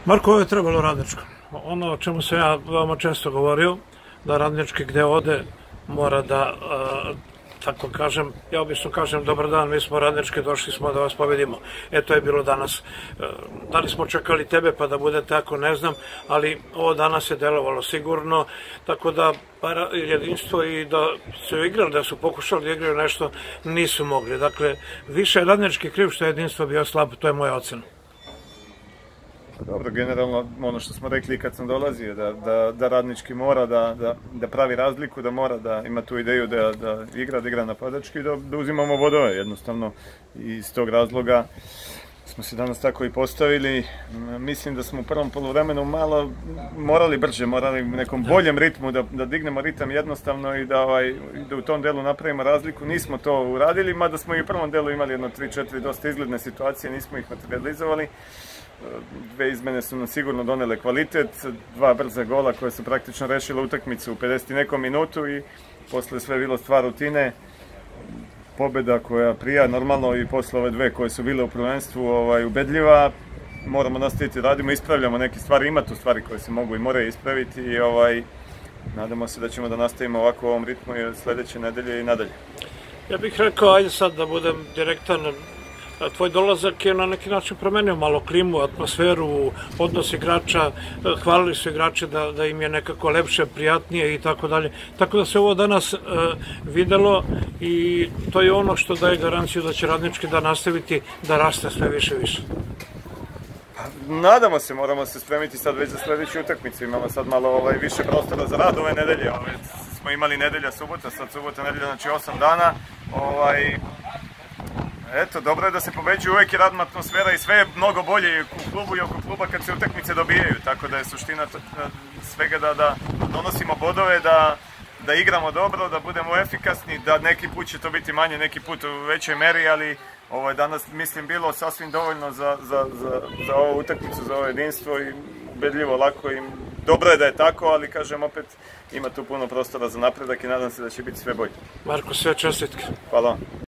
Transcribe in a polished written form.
Marko, ovo je trebalo Radničko. Ono o čemu sam ja veoma često govorio, da Radnički gde ode mora da, tako kažem, ja obično kažem dobar dan, mi smo Radnički, došli smo da vas pobedimo. To je bilo danas. Da li smo čekali tebe pa da bude tako, ne znam, ali ovo danas je delovalo sigurno, tako da jedinstvo i da su igrali, da su pokušali da igraju nešto, nisu mogli. Dakle, više je Radnički kriv što je jedinstvo bio slab, to je moja ocena. Dobro, generalno ono što smo rekli kad sam dolazio, da Radnički mora da pravi razliku, da mora da ima tu ideju da igra napadački i da uzimamo bodove. Jednostavno iz tog razloga smo se danas tako i postavili. Mislim da smo u prvom poluvremenu malo morali brže, morali u nekom boljem ritmu da dignemo ritam jednostavno i da u tom delu napravimo razliku. Nismo to uradili, mada smo i u prvom delu imali jedno 3-4 dosta izgledne situacije, nismo ih materializovali. Dve izmene su nam sigurno donele kvalitet, dva brza gola koje su praktično rešile utakmicu u 50 i nekom minutu i posle sve bilo stvar rutine. Pobeda koja prija, normalno i posle ove dve koje su bile u prvenstvu ubedljiva. Moramo nastaviti, radimo, ispravljamo neke stvari, ima tu stvari koje se mogu i moraju ispraviti i nadamo se da ćemo da nastavimo ovako u ovom ritmu i sledeće nedelje i nadalje. Ja bih rekao, ajde sad da budem direktan, tvoj dolazak je na neki način promenio malo klimu, atmosferu, odnos igrača, hvalili su igrače da im je nekako lepše, prijatnije i tako dalje. Tako da se ovo danas videlo i to je ono što daje garanciju da će Radnički da nastaviti da raste sve više i više. Nadamo se, moramo se spremiti sad već za sledeću utakmicu, imamo sad malo više prostora za rad ove nedelje, smo imali nedelja, subota, sad subota, nedelja, znači 8 dana. Eto, dobro je da se pobeđuje, uvek je radna atmosfera i sve je mnogo bolje u klubu i oko kluba kad se utakmice dobijaju, tako da je suština svega da donosimo bodove, da igramo dobro, da budemo efikasni, da neki put će to biti manje, neki put u većoj meri, ali ovo je danas, mislim, bilo sasvim dovoljno za ovu utakmicu, za ovo jedinstvo i ubedljivo lako i dobro je da je tako, ali kažem opet ima tu puno prostora za napredak i nadam se da će biti sve bolje. Marko, sve čestitke. Hvala vam.